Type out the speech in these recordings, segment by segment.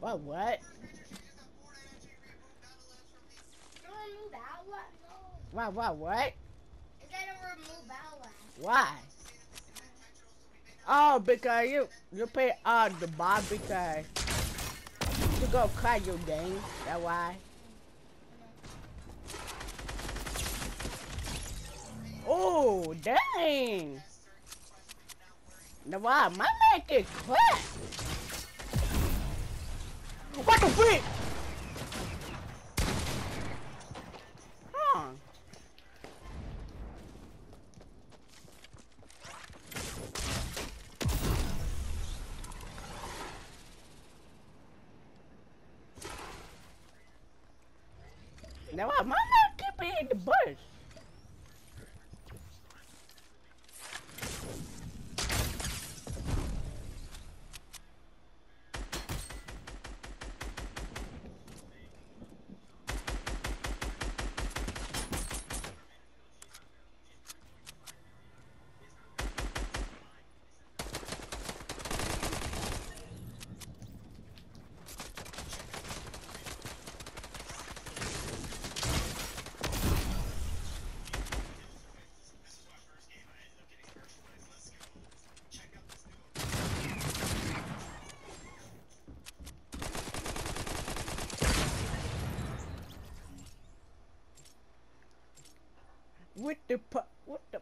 What? Remove Battle Lab? No. What? Is that a remove Battle Lab? Why? Oh, because you pay the bar because you go cut your game. That why? Oh, dang. Now why? My man get cut. What the freak? Huh? Now why? My man keep it in the bush. What the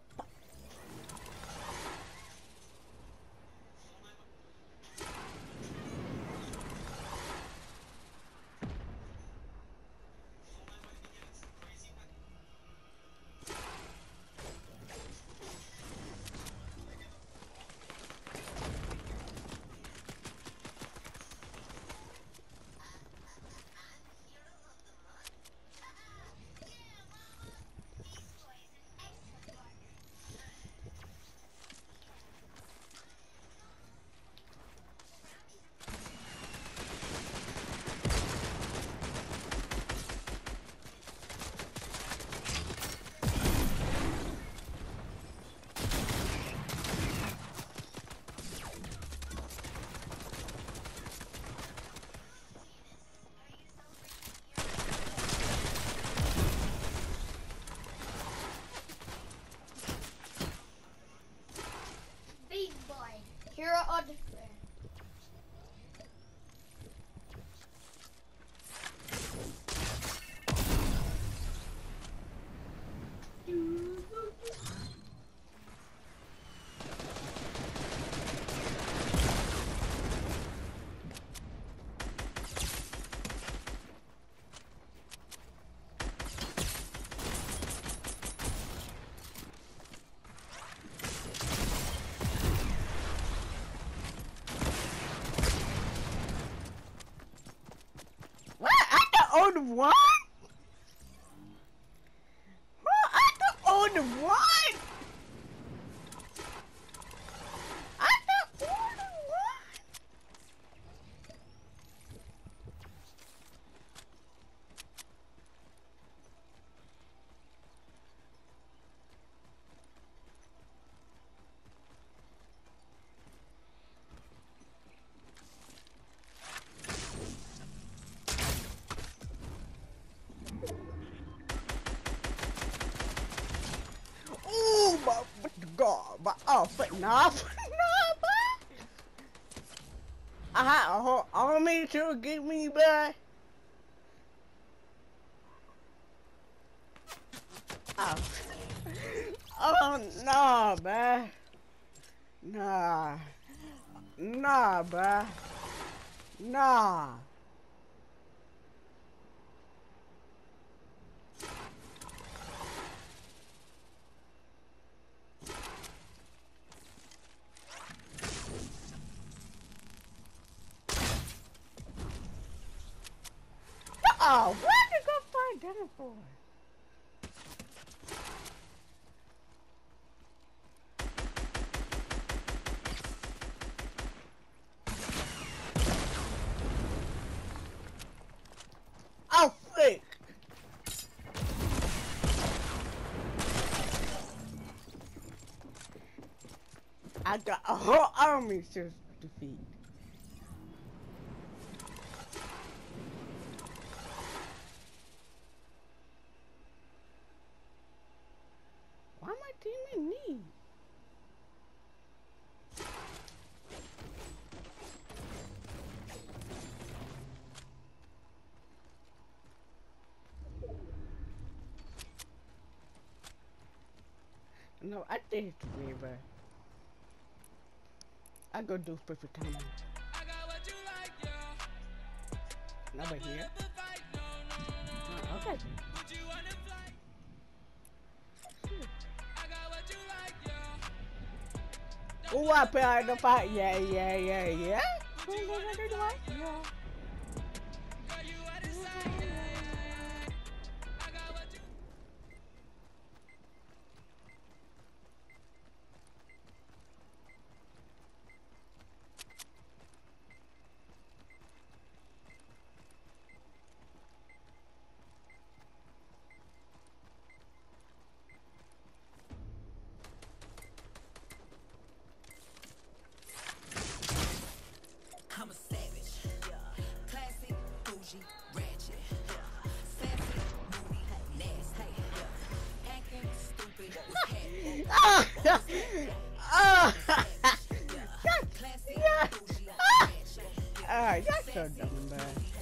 Big boy. Hero of the fair. what? I the only one? Huh? I the only one? I the only one? Oh my God! My but nah, nah, boy. I don't mean to get me back. Oh, oh nah, man. Nah, nah, bruh. Nah. Oh, what you go find dinner for? Oh, flick. I got a whole army to defeat. do you mean need? No, I did it to me, but I go do perfect timing. Nobody here. Oh, okay. Oh, I put out the fight. Yeah. Yeah. I'm a savage, classic, bougie, ratchet, sassy, moody, nasty, acting stupid, what's happening? Classy, bougie, ratchet, Alright, that's so dumb, man.